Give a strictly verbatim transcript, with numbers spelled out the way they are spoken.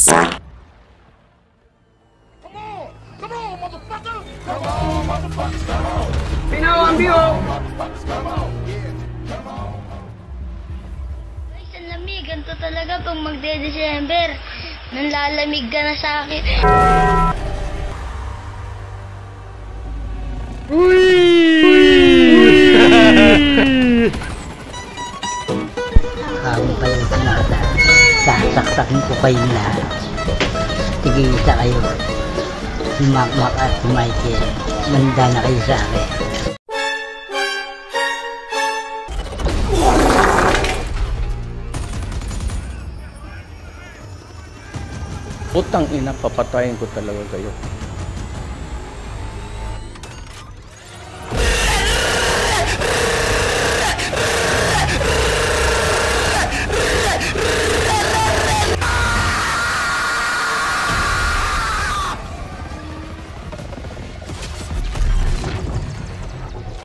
Guys, ang lamig. Ganito talaga pag magde-December. Nanlalamig ka na sa akin. Ako pa yung sinata. Sasaksakin ko kayo lahat. Tigil-isa kayo. Si Makmak at si Michael. Manda na kayo sa akin. Putang ina, papatayin ko talaga kayo.